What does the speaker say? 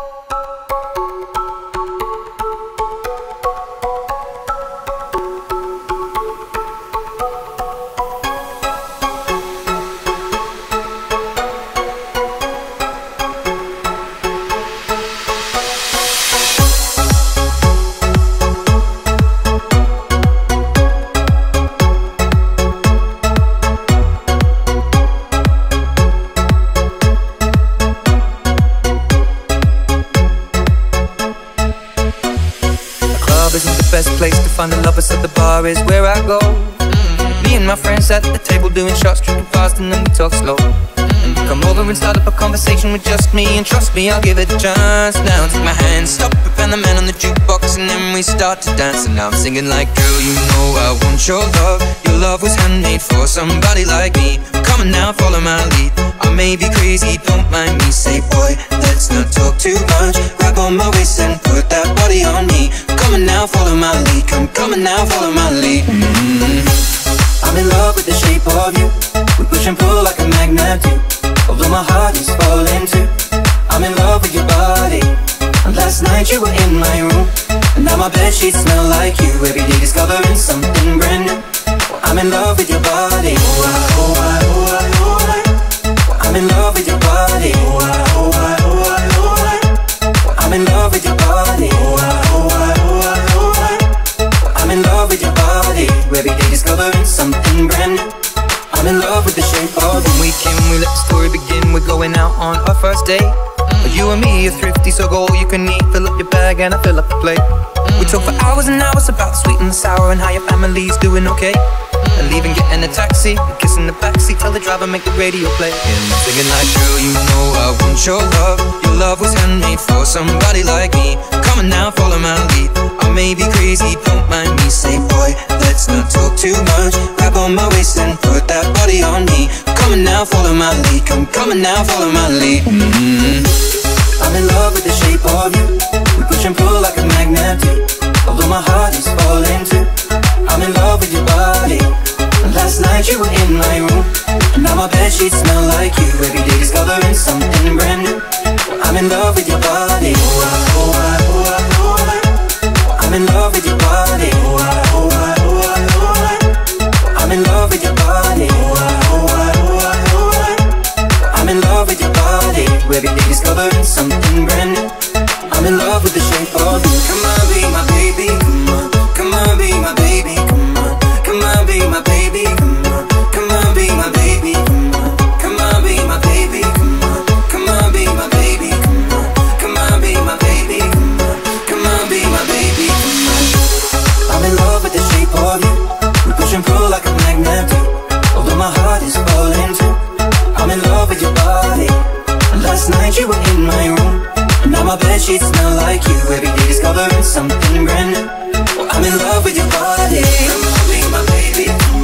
Find the lovers at the bar is where I go. Me and my friends at the table doing shots, drinking fast and then we talk slow. And you come over and start up a conversation with just me, and trust me, I'll give it a chance. Now take my hand, stop it, and the man on the jukebox, and then we start to dance. And now I'm singing like, girl, you know I want your love. Your love was handmade for somebody like me. Come on now, follow my lead. I may be crazy, don't mind me. Say, boy, let's not talk too much. Grab on my waist and put that body on me. Come on now, follow my lead. Come on now, follow my lead. I'm in love with the shape of you. We push and pull like a magnet do. Although my heart is falling too. I'm in love with your body. And last night you were in my room, and now my bedsheets smell like you. Every day discovering something brand new. I'm in love with your body. Oh, I, oh, I, oh, I, oh, I. I'm in love with your body. Oh, I, oh, I, oh, I, oh, I. I'm in love with your body. Oh, I, oh, I, oh, I, oh, I. I'm in love with your body. Every day discovering something brand new. I'm in love with the shape of you. Weekend, we let the story begin. We're going out on our first date. You and me are thrifty, so go all you can eat. Fill up your bag and I fill up the plate. We talk for hours and hours about the sweet and the sour, and how your family's doing okay. And leaving, getting a taxi, kissing the backseat, tell the driver make the radio play. And I'm singing like, girl, you know I want your love. Your love was handmade for somebody like me. Come on now, follow my lead. I may be crazy, don't mind me. Say, boy, let's not talk too much. Grab on my waist and put that body on me. Come on now, follow my lead. Come on now, follow my lead. I'm in love with the shape of you. We push and pull like a magnet do. Although my heart is falling too. I'm in love with your body. And last night you were in my room, and now my bedsheets smell like you. Every day discovering something brand new. I'm in love with your body. Oh, I, oh, I, oh, I, oh, I. I'm in love with your body. Oh, I, oh, I, oh, I, oh, I. I'm in love with your body. Oh, I, oh, I, oh, I, oh, I. I'm in love with your body. Every day discovering something brand new. I'm in love with the shape of you. Come on, be my baby, come on. Come on, be my baby, come on. Come on, be my baby, come on. Come on, be my baby, come on. Come on, be my baby, come on. Come on, be my baby, come on. Come on, be my baby, come on. Come on, be my baby, come on. I'm in love with the shape of you. We push and pull like a magnet do. Although my heart is falling too. I'm in love with your body. And last night you were in my room, and now my bedsheets smell like you. Every day discovering something brand new. I'm in love with your body. Come on, be my baby.